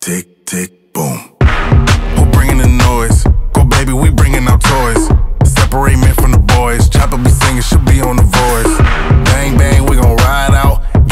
tick, tick, boom. Who bringing the noise? Go baby, we bringing our toys. Separate men from the boys. Chopper be singing, she'll be on the voice.